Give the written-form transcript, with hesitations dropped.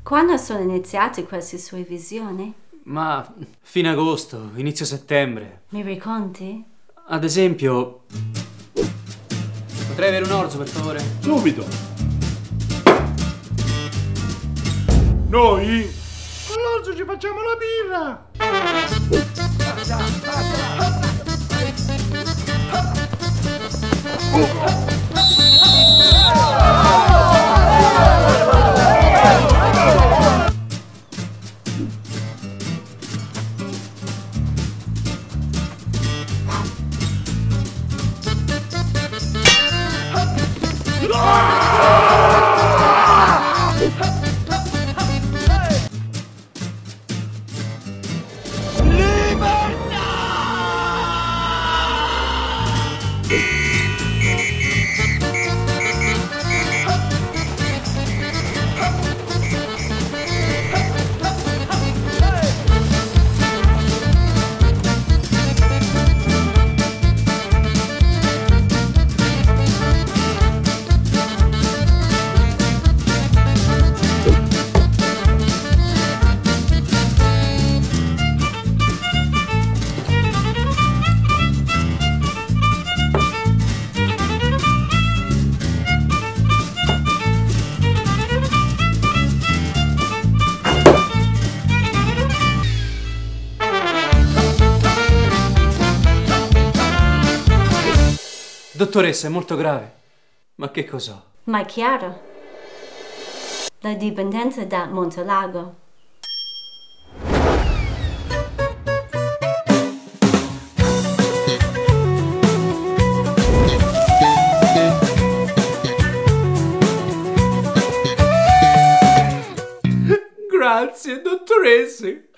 Quando sono iniziate queste sue visioni? Ma fine agosto, inizio settembre. Mi racconti? Ad esempio... Potrei avere un orzo, per favore? Subito! Noi all'orzo ci facciamo la birra! Dottoressa, è molto grave. Ma che cos'ho? Ma è chiaro. La dipendenza da Montelago. Grazie, dottoresse.